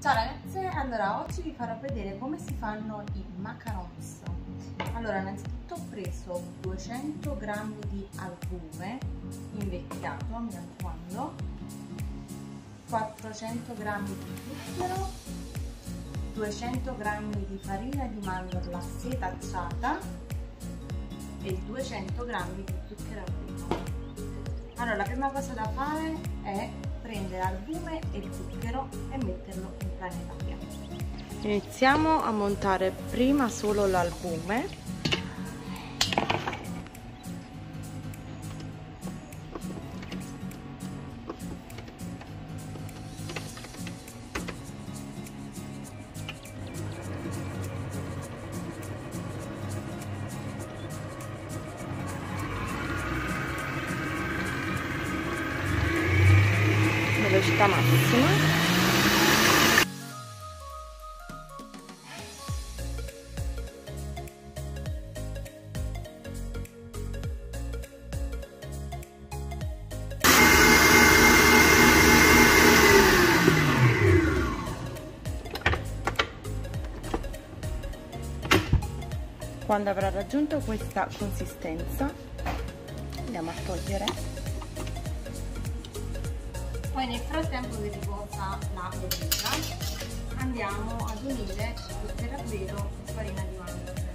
Ciao ragazze, allora oggi vi farò vedere come si fanno i macarons. Allora, innanzitutto ho preso 200 g di albume invecchiato, mi raccomando, 400 g di zucchero, 200 g di farina di mandorla setacciata e 200 g di zucchero a velo. Allora, la prima cosa da fare è prendere albume e zucchero e metterlo in planetaria. Iniziamo a montare prima solo l'albume. Velocità massima. Quando avrà raggiunto questa consistenza andiamo a togliere. Poi nel frattempo che riposa la bottiglia andiamo ad unire zucchero a velo e farina di mandorle.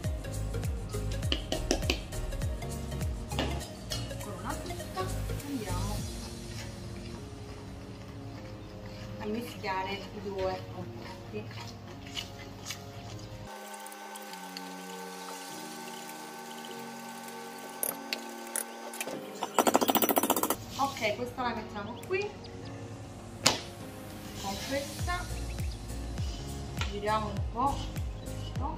Con una frusta andiamo a mischiare i due composti. Ok, questa la mettiamo qui, con questa giriamo un po', no?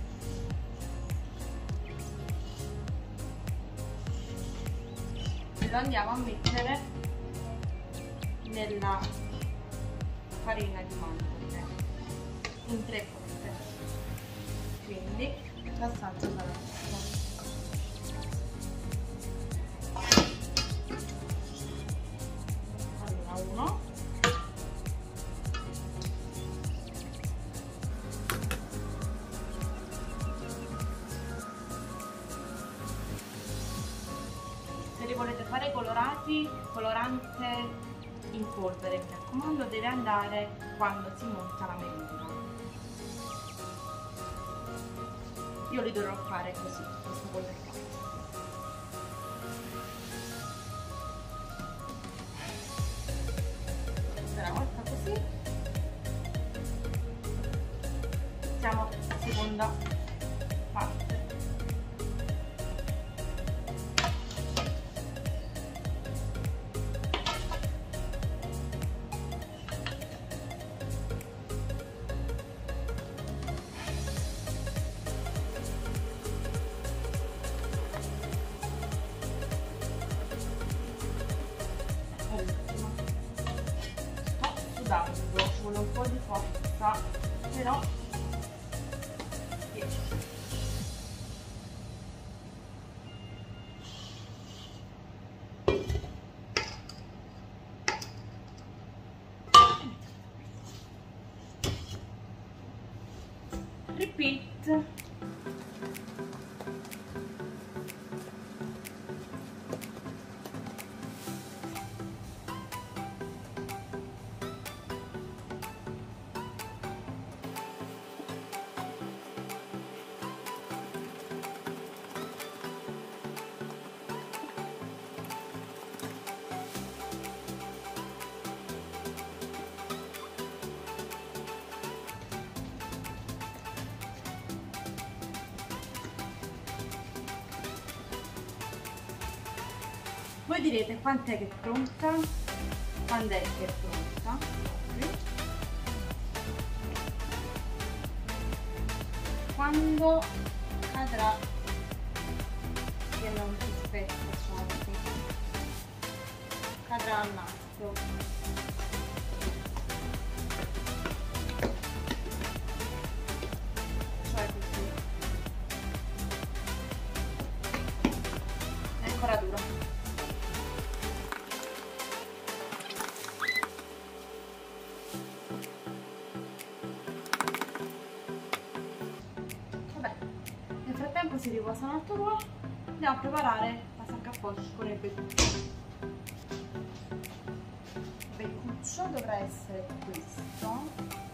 E lo andiamo a mettere nella farina di mandorle in 3 punte, quindi l'assaggio sarà questo. Se li volete fare colorati, colorante in polvere, mi raccomando, deve andare quando si monta la melina. Io li dovrò fare così, questo polvere qua. Una volta così, siamo alla seconda parte. Ci vuole un po' di forza, però riesce. Repeat. Voi direte quant'è che è pronta? Quando è che è pronta? Quando cadrà che non si spezza, diciamo così, cadrà al nastro. Cioè così. È ancora dura. passa un altro ruolo, andiamo a preparare la sacca a poche con il beccuccio. Il beccuccio dovrà essere questo.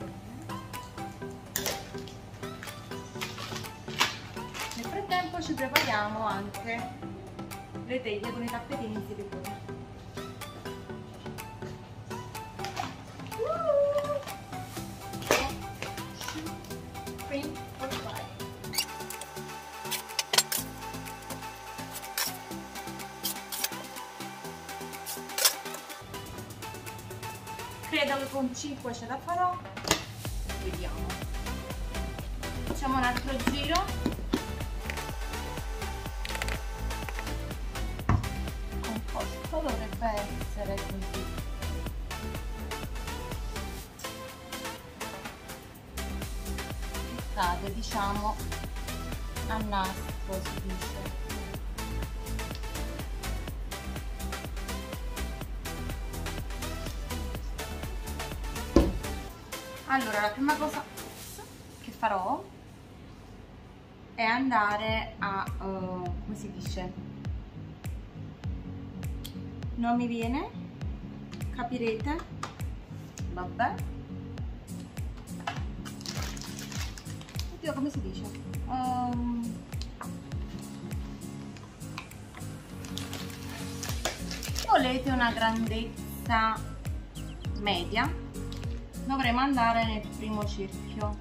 Nel frattempo ci prepariamo anche le teglie con i tappetini in silicone. Credo che con 5 ce la farò. Vediamo. Facciamo un altro giro. Il composto dovrebbe essere così. Cade, diciamo, a nastro si dice. Allora, la prima cosa che farò è andare a, come si dice? Non mi viene? Capirete? Vabbè. Oddio, come si dice? Volete una grandezza media? Dovremo andare nel primo cerchio.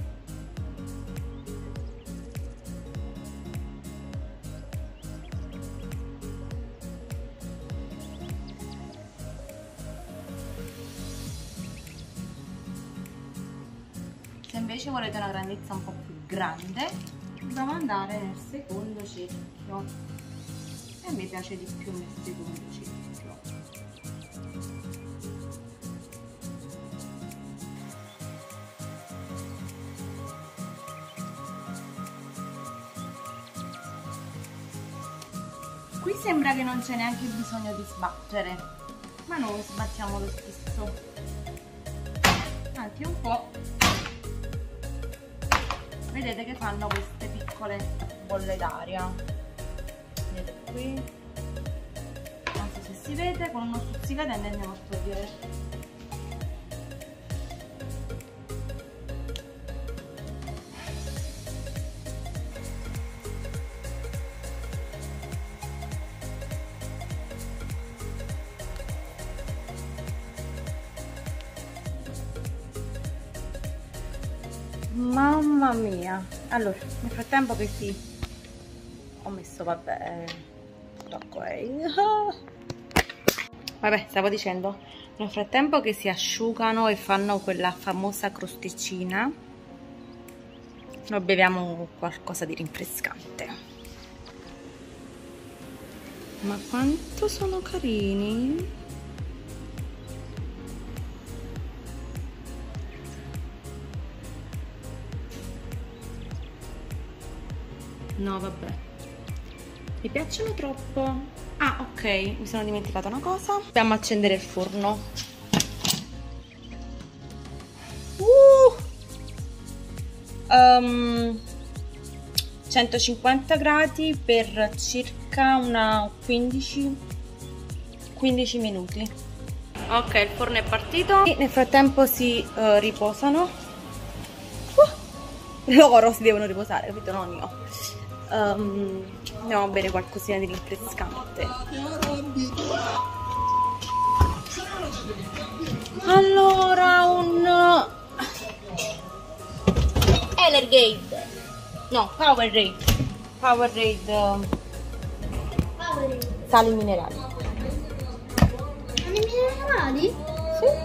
Se invece volete una grandezza un po' più grande, dobbiamo andare nel secondo cerchio. E a me piace di più nel secondo cerchio. Qui sembra che non c'è neanche bisogno di sbattere, ma noi sbattiamo lo stesso, anche un po'. Vedete che fanno queste piccole bolle d'aria. Vedete qui, non so se si vede, con uno stuzzicadente andiamo a togliere. Mamma mia. Allora, nel frattempo che ho messo, vabbè, vabbè, stavo dicendo, nel frattempo che si asciugano e fanno quella famosa crosticina, noi beviamo qualcosa di rinfrescante. Ma quanto sono carini! No, vabbè, mi piacciono troppo. Ah, ok, mi sono dimenticata una cosa. Dobbiamo accendere il forno. 150 gradi per circa una 15 minuti. Ok, il forno è partito. E nel frattempo si riposano. Loro si devono riposare, capito? Non io. Andiamo a bere qualcosina di rinfrescante. Allora, un Energade, no, Powerade, sali minerali. Sali minerali? Sì.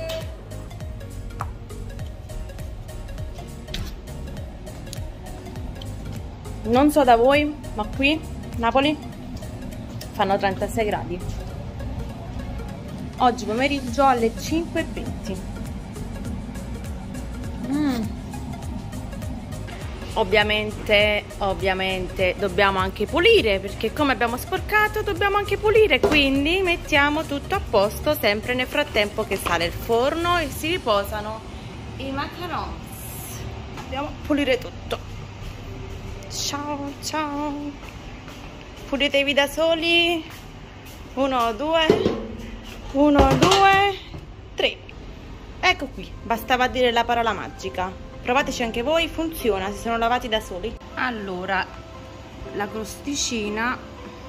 Non so da voi, ma qui, Napoli, fanno 36 gradi. Oggi pomeriggio alle 5:20. Ovviamente dobbiamo anche pulire, perché come abbiamo sporcato dobbiamo anche pulire, quindi mettiamo tutto a posto sempre nel frattempo che sale il forno e si riposano i macarons. Andiamo a pulire tutto. Ciao ciao, pulitevi da soli. 1 2 1 2 3. Ecco qui, bastava dire la parola magica. Provateci anche voi, funziona, si sono lavati da soli. Allora, la crosticina,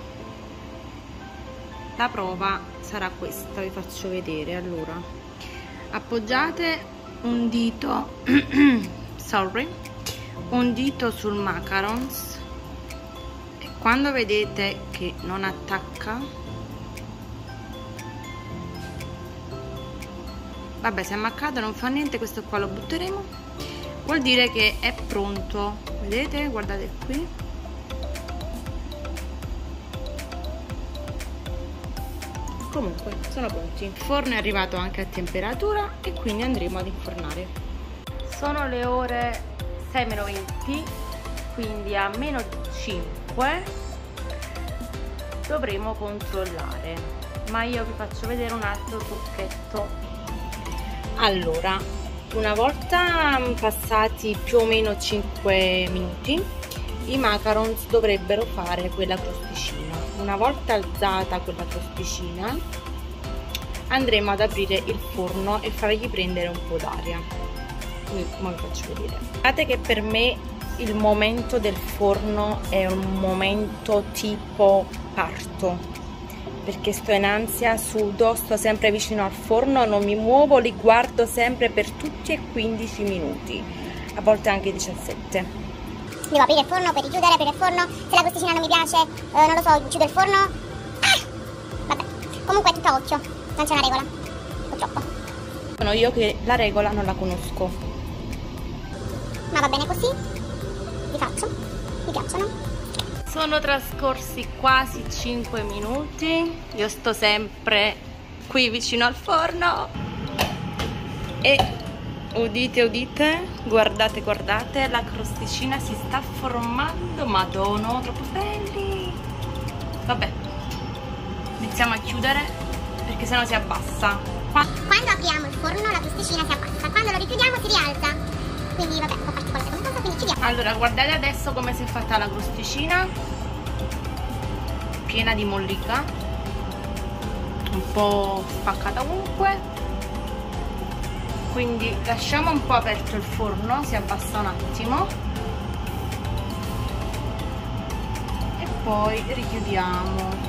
la prova sarà questa, vi faccio vedere. Allora, appoggiate un dito un dito sul macarons e quando vedete che non attacca, vabbè, se è ammaccato non fa niente, questo qua lo butteremo, vuol dire che è pronto. Vedete, guardate qui, comunque sono pronti. Il forno è arrivato anche a temperatura e quindi andremo ad infornare. Sono le ore 6:20, quindi a -5 dovremo controllare, ma io vi faccio vedere un altro trucchetto. Allora, una volta passati più o meno 5 minuti, i macarons dovrebbero fare quella crosticina. Una volta alzata quella crosticina, andremo ad aprire il forno e fargli prendere un po' d'aria. Ora vi faccio vedere. Guardate che per me il momento del forno è un momento tipo parto, perché sto in ansia, sudo, sto sempre vicino al forno, non mi muovo, li guardo sempre per tutti e 15 minuti, a volte anche 17. Devo aprire il forno per richiudere, aprire il forno. Se la crosticina non mi piace, non lo so, chiudo il forno. Vabbè, comunque è tutto a occhio, non c'è una regola, purtroppo. Sono io che la regola non la conosco. Ma va bene così, li faccio, mi piacciono. Sono trascorsi quasi 5 minuti, io sto sempre qui vicino al forno e udite udite, guardate guardate, la crosticina si sta formando, madonna, troppo belli. Vabbè, iniziamo a chiudere perché sennò si abbassa. Quando apriamo il forno la crosticina si abbassa, quando lo richiudiamo si rialza. Quindi vabbè, può farci qualcosa come cosa, quindi chiudiamo. Allora, guardate adesso come si è fatta la crosticina, piena di mollica, un po' spaccata ovunque. Quindi lasciamo un po' aperto il forno, si abbassa un attimo e poi richiudiamo.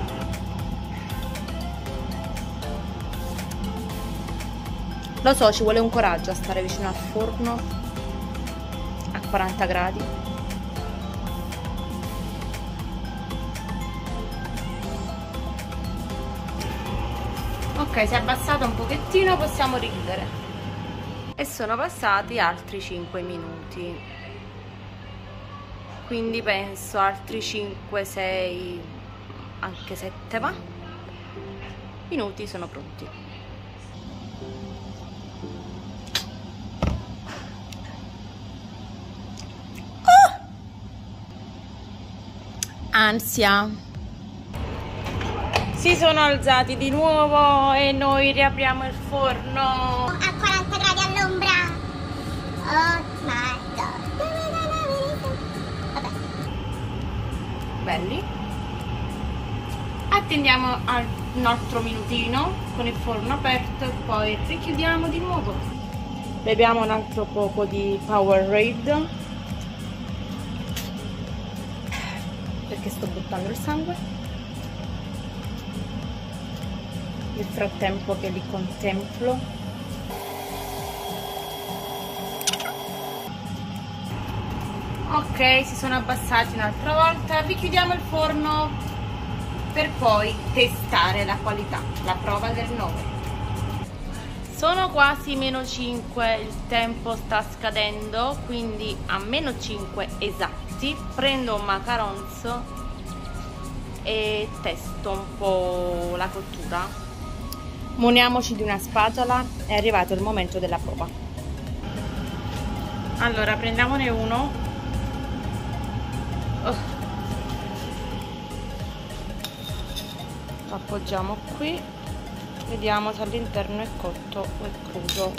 Lo so, ci vuole un coraggio a stare vicino al forno a 40 gradi. Ok, si è abbassato un pochettino, possiamo richiudere. E sono passati altri 5 minuti. Quindi penso altri 5, 6, anche 7 va. Minuti sono pronti. Ansia. Si sono alzati di nuovo e noi riapriamo il forno A 40 gradi all'ombra. Oh my god. Vabbè. belli. Attendiamo un altro minutino con il forno aperto e poi richiudiamo di nuovo. Beviamo un altro poco di Powerade perché sto buttando il sangue. Nel frattempo che li contemplo. Ok, si sono abbassati un'altra volta. Richiudiamo il forno per poi testare la qualità, la prova del 9. Sono quasi -5, il tempo sta scadendo, quindi a -5 esatti prendo un macarons e testo un po' la cottura. Muniamoci di una spatola, è arrivato il momento della prova. Allora prendiamone uno. Lo appoggiamo qui, vediamo se all'interno è cotto o è crudo.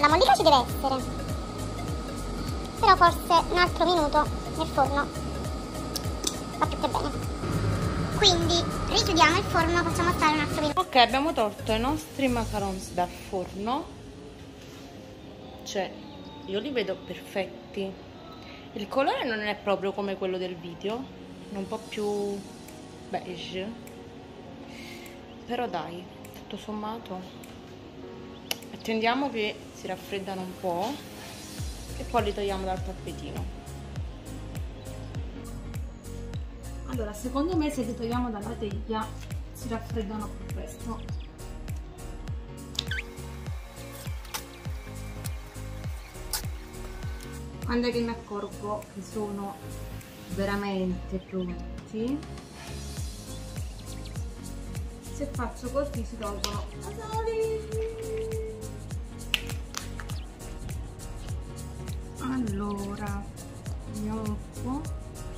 la mollica ci deve essere, però forse un altro minuto nel forno va più che bene. Quindi richiudiamo il forno, facciamo stare un altro minuto. Ok, abbiamo tolto i nostri macarons dal forno, cioè io li vedo perfetti. Il colore non è proprio come quello del video, è un po' più beige, però dai, tutto sommato attendiamo che si raffreddano un po' e poi li togliamo dal tappetino. Allora, secondo me se li togliamo dalla teglia si raffreddano più presto. Quando è che mi accorgo che sono veramente pronti, se faccio così si tolgono da soli. Allora, vediamo un po'.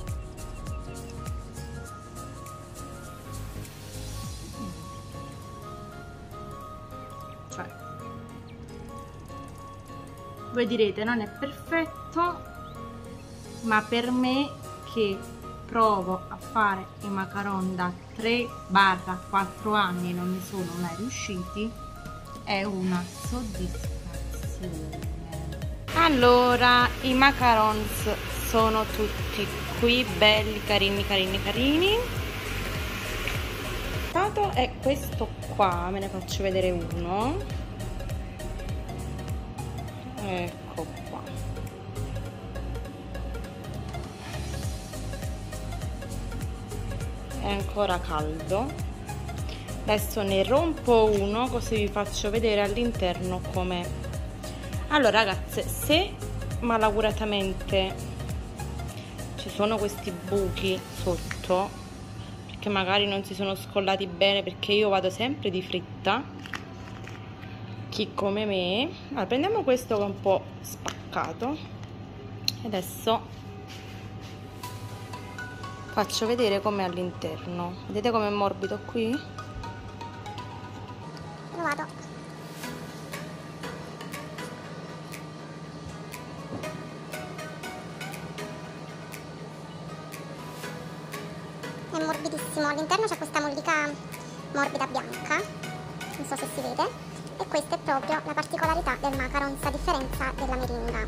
Cioè, voi direte non è perfetto, ma per me che provo a fare i macaron da 3-4 anni e non mi sono mai riusciti, è una soddisfazione. Allora, i macarons sono tutti qui, belli, carini, carini, carini. Il risultato è questo qua, me ne faccio vedere uno. Ecco qua. È ancora caldo. Adesso ne rompo uno così vi faccio vedere all'interno com'è. Allora ragazze, se malauguratamente ci sono questi buchi sotto, perché magari non si sono scollati bene, perché io vado sempre di fritta, chi come me, allora prendiamo questo che è un po' spaccato e adesso faccio vedere com'è all'interno. Vedete com'è morbido qui? Lo vado. È morbidissimo, all'interno c'è questa mollica morbida bianca, non so se si vede, e questa è proprio la particolarità del macarons a differenza della meringa.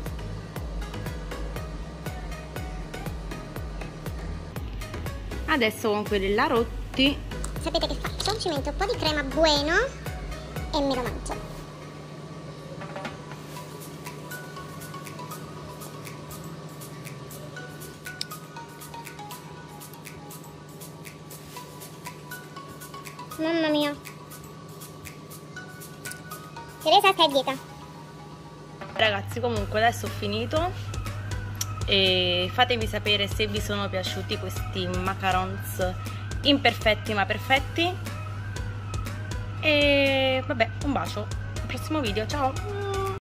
Adesso con quelli là rotti, Sapete che faccio? Ci metto un po' di crema Bueno e me lo mangio. Mamma mia. Teresa, stai a dieta. ragazzi, comunque adesso ho finito e fatemi sapere se vi sono piaciuti questi macarons imperfetti ma perfetti. E vabbè, un bacio, al prossimo video, ciao!